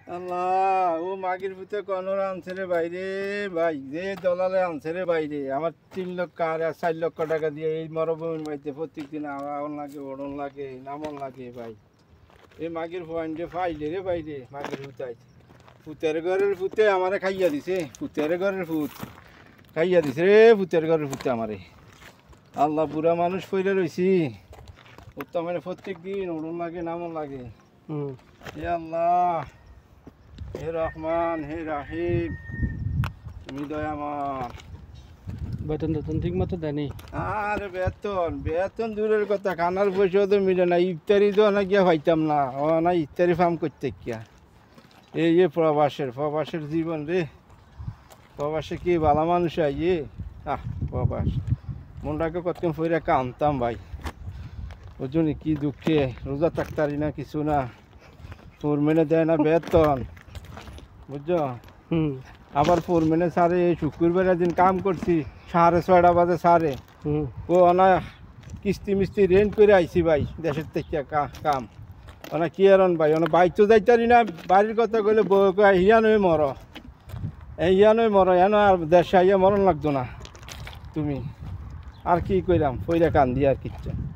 আল্লাহ, ও মাগির ভিতরে কনর আনছে রে বাইরে, ভাই যে দলালে আনছে রে বাইরে। আমার 3 লক্ষ আর 4 লক্ষ টাকা দিয়ে এই মরুভূমির মধ্যে প্রত্যেকদিন আওয়ান লাগে, ওড়ন লাগে, নামন লাগে ভাই। এই মাগির পয়েন্টে ফাইলে রে বাইরে, মাগির ভুতাই ভূতের ঘরের ভূতে আমারে খাইয়া দিছে। ভূতের ঘরের ভূত খাইয়া দিছে রে, ভূতের ঘরের ভূতে আমারে। আল্লাহ, বুড়া মানুষ পইরে রইছি, ওর তো আমার প্রত্যেক দিন ওড়ন লাগে, নামন লাগে। হে আল্লাহ, হে রহমান, হে রাহিম, তুমি দয়াময়। বেতন টেতন ঠিক মতো দেয়নি। আরে বেতন বেতন দূরের কথা, খানার পয়সাও তো মিলে না। ইফতারি তো না গিয়া পাইতাম না, ও না ইফতারি ফার্ম করতে গিয়া। এই যে প্রবাসের জীবন রে। প্রবাসে কি ভালো মানুষ আইয়ে। প্রবাস মনটাকে কতক্ষণ ফইরা কানতাম ভাই। ওজনে কি দুঃখে রোজা থাকতারি না, কিছু না। ফোরম্যানে দেয় না বেতন, বুঝছো। আবার ফোরম্যানে সারে এই শুক্রবারের দিন কাম করছি 6:30 বাজে সারে। ও না কিস্তি মিস্তি রেন্ট করে আইছি ভাই দেশের থেকে কাম। ওনা কি আর ভাই, ওনা বাইক তো যাইতারি না। বাড়ির কথা কইলে বউ কয় হিয়ানই মর, হিয়ানই মর, হেন আর দেশে আইয়া মরণ লাগতো না তুমি। আর কি কইরাম, পইরা কান্দি আর কিচ্ছু।